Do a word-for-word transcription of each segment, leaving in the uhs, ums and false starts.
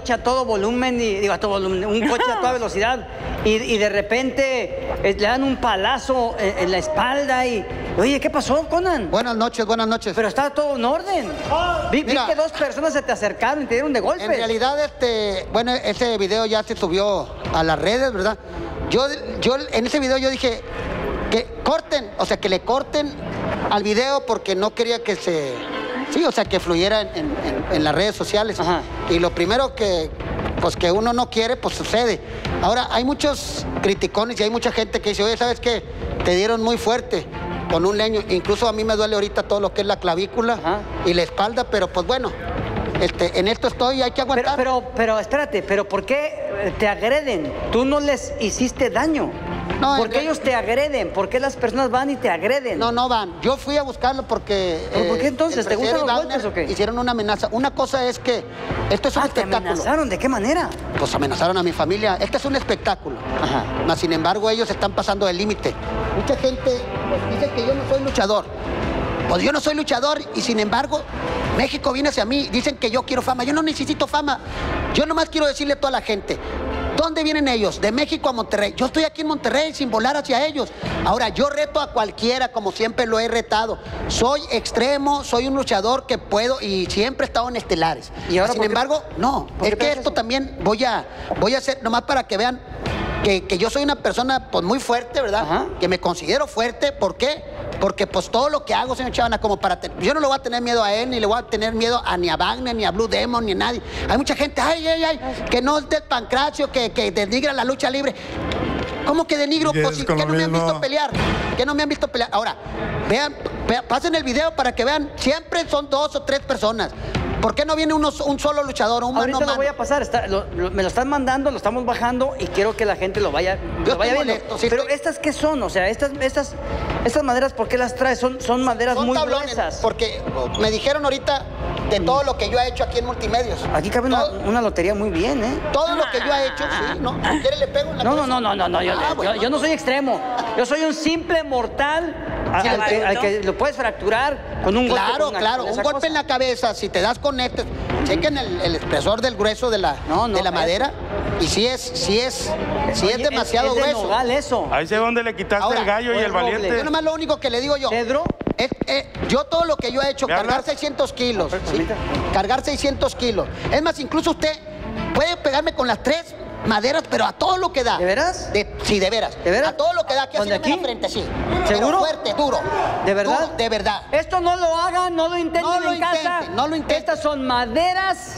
coche a todo volumen, y digo a todo volumen, un coche a toda velocidad, y, y de repente eh, le dan un palazo en, en la espalda y... Oye, ¿qué pasó, Conan? Buenas noches, buenas noches. Pero estaba todo en orden. Vi, vi que dos personas se te acercaron y te dieron de golpes. En realidad, este, bueno, ese video ya se subió a las redes, ¿verdad? Yo, yo en ese video yo dije que corten, o sea, que le corten al video porque no quería que se... Sí, o sea, que fluyera en, en, en las redes sociales. Ajá. Y lo primero que, pues, que uno no quiere, pues sucede. Ahora, hay muchos criticones y hay mucha gente que dice, oye, ¿sabes qué? Te dieron muy fuerte con un leño. Incluso a mí me duele ahorita todo lo que es la clavícula. Ajá. Y la espalda, pero pues bueno, este, en esto estoy y hay que aguantar. Pero, pero, pero, espérate, ¿pero por qué te agreden? Tú no les hiciste daño. No, ¿por qué el... ellos te agreden? ¿Por qué las personas van y te agreden? No, no van. Yo fui a buscarlo porque... ¿Pero por qué entonces? ¿Te gustan los golpes o qué? Hicieron una amenaza. Una cosa es que esto es un ah, espectáculo. ¿te amenazaron? ¿De qué manera? Pues amenazaron a mi familia. Este es un espectáculo. Ajá. Mas, sin embargo, ellos están pasando el límite. Mucha gente pues, dice que yo no soy luchador. Pues yo no soy luchador y sin embargo, México viene hacia mí. Dicen que yo quiero fama. Yo no necesito fama. Yo nomás quiero decirle a toda la gente... ¿Dónde vienen ellos? De México a Monterrey. Yo estoy aquí en Monterrey sin volar hacia ellos. Ahora, yo reto a cualquiera, como siempre lo he retado. Soy extremo, soy un luchador que puedo y siempre he estado en estelares. ¿Y ahora sin embargo, no. Es que esto eso? también voy a, voy a hacer, nomás para que vean que, que yo soy una persona pues, muy fuerte, ¿verdad? Ajá. Que me considero fuerte. ¿Por qué? Porque pues todo lo que hago, señor Chavana, como para... Yo no le voy a tener miedo a él, ni le voy a tener miedo a ni a Wagner, ni a Blue Demon, ni a nadie. Hay mucha gente, ay, ay, ay, que no es del pancracio, que, que denigra la lucha libre. ¿Cómo que denigro? Pues, ¿qué no me han visto pelear? ¿Qué no me han visto pelear? Ahora, vean, vean, pasen el video para que vean, siempre son dos o tres personas. ¿Por qué no viene uno, un solo luchador, un mano a mano? Ahorita lo voy a pasar, está, lo, lo, me lo están mandando, lo estamos bajando y quiero que la gente lo vaya, lo vaya viendo. Molesto, sí, pero estoy... ¿estas qué son? O sea, estas, estas, estas maderas, ¿por qué las traes? Son, son maderas son muy tablones, gruesas. Porque me dijeron ahorita de todo lo que yo he hecho aquí en Multimedios. Aquí cabe una, una lotería muy bien, ¿eh? Todo lo que yo he hecho, sí, ¿no? ¿Quiere le pego en la No, cabeza? no, no, no, no, yo, ah, bueno. yo, yo no soy extremo. Yo soy un simple mortal al, al, que, al que lo puedes fracturar con un claro, golpe. Claro, claro, un golpe cosa. en la cabeza, si te das con este... Chequen el, el espesor del grueso de la, no, no, de la madera y si es, si es, si es demasiado es, es de grueso. Nogal, eso. Ahí sé dónde le quitaste Ahora, el gallo y el valiente. Yo nomás lo único que le digo yo. ¿Pedro? Es, es, yo todo lo que yo he hecho, cargar hablas? seiscientos kilos. ¿Sí? Cargar seiscientos kilos. Es más, incluso usted puede pegarme con las tres maderas, pero a todo lo que da. ¿De veras? De, sí, de veras. ¿De veras? A todo lo que da. Aquí así en la frente, sí. ¿Seguro? Pero fuerte, duro. ¿De verdad? Duro, de verdad. Esto no lo hagan, no lo intenten no lo en intenten, casa. No lo intenten. Estas son maderas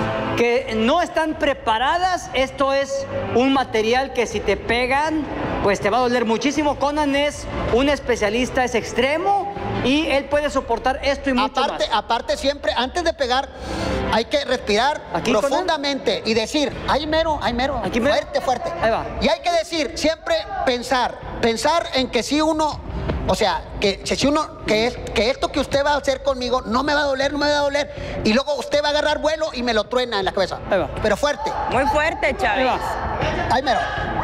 que no están preparadas. Esto es un material que si te pegan, pues te va a doler muchísimo. Conan es un especialista, es extremo y él puede soportar esto y mucho aparte, más. Aparte siempre, antes de pegar, hay que respirar ¿Aquí, profundamente Conan? y decir, ay mero, ay mero, Aquí mero, fuerte, fuerte. Ahí va. Y hay que decir, siempre pensar, pensar en que si uno... O sea, que si uno, que, es, que esto que usted va a hacer conmigo no me va a doler, no me va a doler. Y luego usted va a agarrar vuelo y me lo truena en la cabeza. Ahí va. Pero fuerte. Muy fuerte, Chávez. Ahí mero.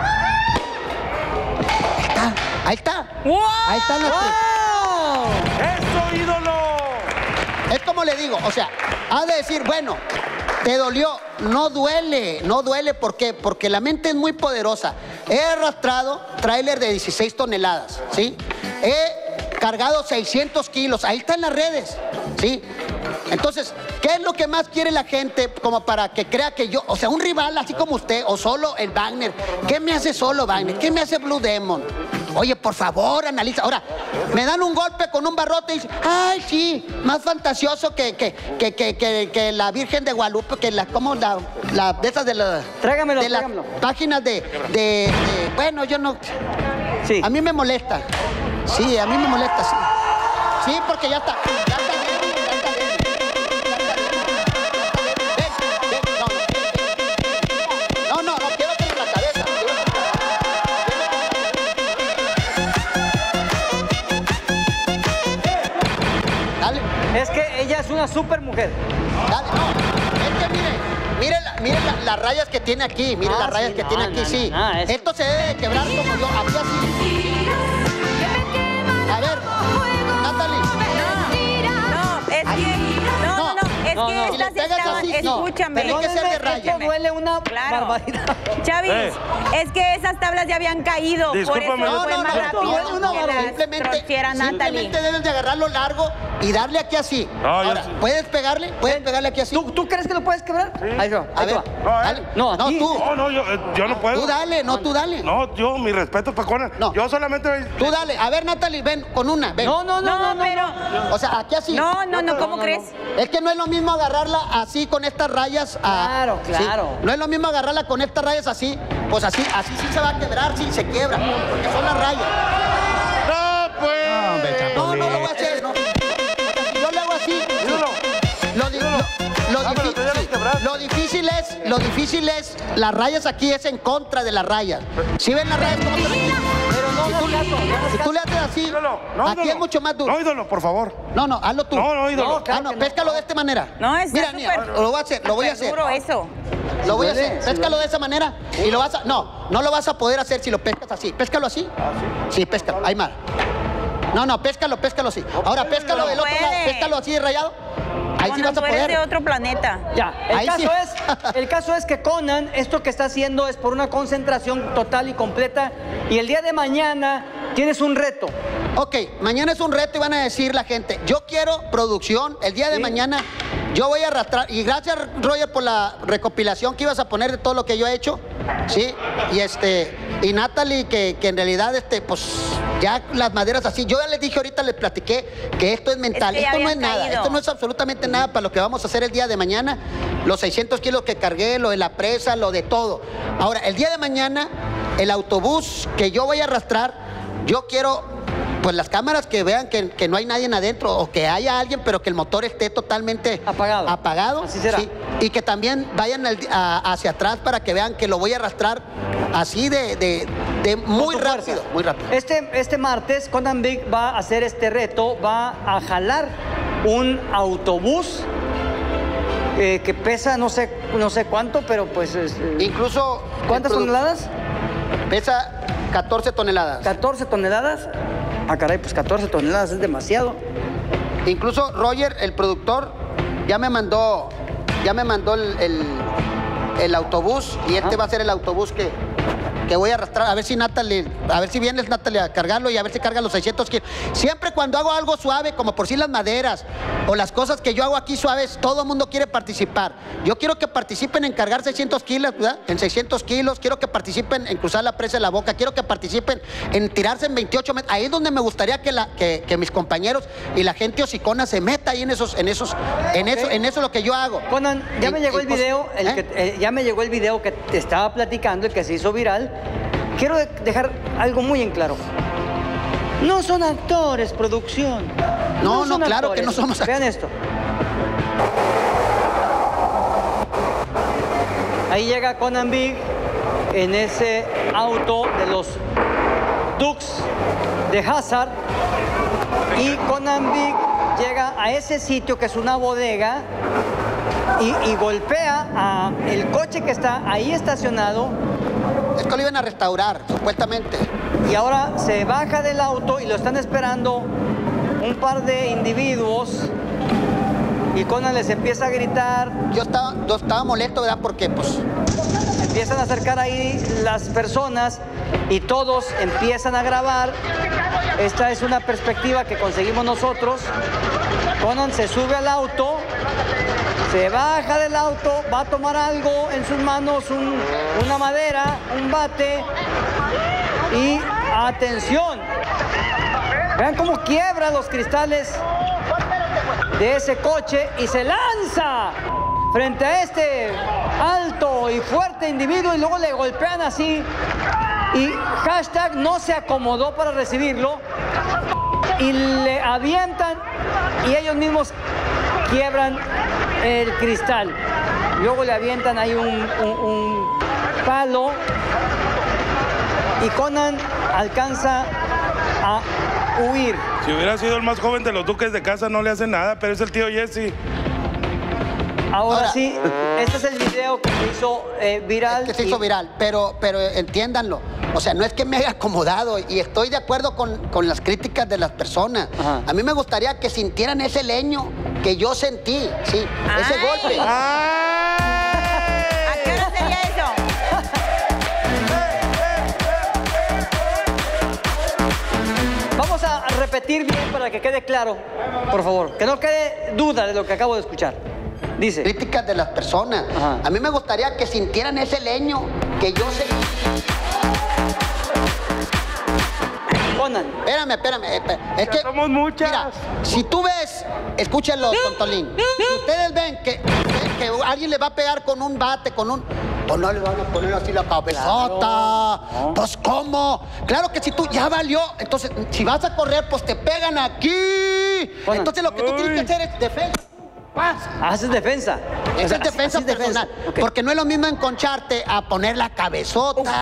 Ahí está, ahí está. ¡Wow! Ahí están las ¡Wow! tres. ¡Eso, ídolo! Es como le digo, o sea, ha de decir, bueno, te dolió. No duele, no duele. ¿Por qué? Porque la mente es muy poderosa. He arrastrado tráiler de dieciséis toneladas, ¿sí? He cargado seiscientos kilos, ahí está en las redes, ¿sí? Entonces, ¿qué es lo que más quiere la gente como para que crea que yo, o sea, un rival así como usted, o solo el Wagner? ¿Qué me hace solo Wagner? ¿Qué me hace Blue Demon? Oye, por favor, analiza. Ahora, me dan un golpe con un barrote y dicen, ay, sí, más fantasioso que, que, que, que, que, que la Virgen de Guadalupe, que la, ¿cómo la, la de esas de, la, tráigamelo, de las tráigamelo. páginas de, de, de, bueno, yo no, sí. A mí me molesta. Sí, a mí me molesta, sí. Sí, porque ya está. Ya está bien, ya está bien. Ven, ven, no, no. No, no, no quiero tener la cabeza. Dale. Es que ella es una super mujer. Dale, no. Es que mire, mire, la, mire la, las rayas que tiene aquí. Mire ah, las rayas sí, que no, tiene aquí, no, sí. No, no, es... Esto se debe de quebrar como yo. Aquí así. A ver, Natalie. No, es que, no, no, no, es no, que no. estas Si le pegas estaban, así, escúchame. Tiene que ser de raya. Esto una Claro. barbaridad. Chavis, Eh. es que esas tablas ya habían caído. Discúlpame, por eso no, fue no, más no, rápido no, es una que barbaridad. las Simplemente, torciera Natalie. simplemente debes de agarrarlo largo y darle aquí así. No, yo Ahora, sí. ¿puedes pegarle? ¿Puedes pegarle aquí así? ¿Tú, ¿Tú crees que lo puedes quebrar? Ahí va, A ahí ver, va. No, dale. él. No, No, aquí. tú. No, no, yo, eh, yo no puedo. Tú dale, no, tú dale. No, yo, mi respeto para Conan. No. Yo solamente... Tú dale. A ver, Natalie, ven con una, ven. No, no, no, no, No, no. pero... O sea, aquí así. No, no, no, ¿cómo no, crees? Es que no es lo mismo agarrarla así con estas rayas. a- Claro, sí. claro. No es lo mismo agarrarla con estas rayas así. Pues así, así sí se va a quebrar, sí, se quiebra. Porque son las rayas. ¡No, pues! No, no lo voy a hacer. No. Yo le hago así. Ídolo. Lo, di- lo- lo Ah, pero difí- tú ya lo sí, quebraste. lo difícil es, lo difícil es, las rayas aquí es en contra de las rayas. ¿Sí ven las rayas cómo están aquí? Pero no, no, no, no, Si tú le haces así, Ídolo. No, aquí ídolo. es mucho más duro. No, ídolo, por favor. No, no, hazlo tú. No, no, ídolo. No, claro Ah, no, que no. péscalo de esta manera. No, está Mira, mira, súper- lo voy a hacer, lo voy a hacer. Duro eso. Lo voy a duele, hacer. sí Péscalo duele. de esa manera y lo vas a. No, no lo vas a poder hacer si lo pescas así. Péscalo así. Sí, péscalo. Ahí mal. No, no, péscalo, péscalo así. Ahora péscalo del otro lado. puede. Péscalo así de rayado. Ahí sí Conan, vas a tú eres de poder. otro planeta. Ya, el Ahí caso, sí. es, el caso es que Conan, esto que está haciendo es por una concentración total y completa. Y el día de mañana tienes un reto. Ok, mañana es un reto y van a decir la gente, yo quiero producción, el día de Sí. mañana yo voy a arrastrar, y gracias Roger por la recopilación que ibas a poner de todo lo que yo he hecho, ¿sí? Y este, y Natalie que, que en realidad este, pues ya las maderas así, yo ya les dije ahorita, les platiqué que esto es mental, Es que ya esto no es habían nada, caído. esto no es absolutamente nada para lo que vamos a hacer el día de mañana, los seiscientos kilos que cargué, lo de la presa, lo de todo. Ahora, el día de mañana, el autobús que yo voy a arrastrar, yo quiero pues las cámaras que vean que, que no hay nadie adentro o que haya alguien, pero que el motor esté totalmente Apagado. apagado, Así será. sí, y que también vayan al- a- hacia atrás para que vean que lo voy a arrastrar así de, de- de muy Con tu rápido, fuerza. muy rápido. Este, este martes, Conan Big va a hacer este reto, va a jalar un autobús eh, que pesa no sé, no sé cuánto, pero pues... es, eh, Incluso ¿cuántas el produ- toneladas? Pesa catorce toneladas. ¿catorce toneladas? Ah, caray, pues catorce toneladas es demasiado. Incluso Roger, el productor, ya me mandó, ya me mandó el, el- el autobús y este Ah. va a ser el autobús que, que voy a arrastrar. A ver si Natalie, a ver si vienes Natalie a cargarlo y a ver si carga los seiscientos kilos. Siempre cuando hago algo suave, como por si las maderas o las cosas que yo hago aquí suaves, todo el mundo quiere participar. Yo quiero que participen en cargar seiscientos kilos, ¿verdad? En seiscientos kilos, quiero que participen en cruzar la presa de la boca, quiero que participen en tirarse en veintiocho metros. Ahí es donde me gustaría que, la, que, que mis compañeros y la gente hocicona se meta ahí en esos, en esos, en eso, en eso lo que yo hago. Conan, ya En- me llegó en el cos- video, el ¿Eh? que, eh, ya me llegó el video que te estaba platicando, el que se hizo viral. Quiero de- dejar algo muy en claro. No son actores, producción. No, no, son claro que actores. no somos Vean esto. Ahí llega Conan Big en ese auto de los Dukes de Hazard. Y Conan Big llega a ese sitio que es una bodega y, y golpea a el coche que está ahí estacionado. Es que lo iban a restaurar, supuestamente. Y ahora se baja del auto y lo están esperando un par de individuos. Y Conan les empieza a gritar, Yo estaba, yo estaba molesto, ¿verdad? Porque pues se empiezan a acercar ahí las personas y todos empiezan a grabar. Esta es una perspectiva que conseguimos nosotros. Conan se sube al auto, se baja del auto, va a tomar algo en sus manos, un- una madera, un bate. Y atención, vean cómo quiebra los cristales de ese coche y se lanza frente a este alto y fuerte individuo y luego le golpean así y hashtag no se acomodó para recibirlo y le avientan y ellos mismos quiebran el cristal. Luego le avientan ahí un, un- un palo y Conan alcanza a huir. Si hubiera sido el más joven de los duques de casa, no le hace nada, pero es el tío Jesse. Ahora, Ahora- sí, este es el video que se hizo eh, viral. que se y- hizo viral, pero, pero entiéndanlo. O sea, no es que me haya acomodado y estoy de acuerdo con, con las críticas de las personas. Ajá. A mí me gustaría que sintieran ese leño que yo sentí, sí, ese Ay. golpe. ¿A qué hora sería repetir bien para que quede claro, por favor. Que no quede duda de lo que acabo de escuchar. Dice. Críticas de las personas. Ajá. A mí me gustaría que sintieran ese leño que yo sé. Conan. Espérame, espérame. espérame. Es Ya que, somos muchas. Mira, si tú ves, escúchenlo, Tontolín. Si ustedes ven que, que, que alguien le va a pegar con un bate, con un... Pues no le van a poner así la cabezota. Claro. No. Pues, ¿cómo? Claro que si tú ya valió, entonces, si vas a correr, pues te pegan aquí. Conan. Entonces, lo que tú tienes que hacer es defensa. Paz. Haces defensa. Esa O sea, es defensa haces personal. Ok. Porque no es lo mismo enconcharte a poner la cabezota.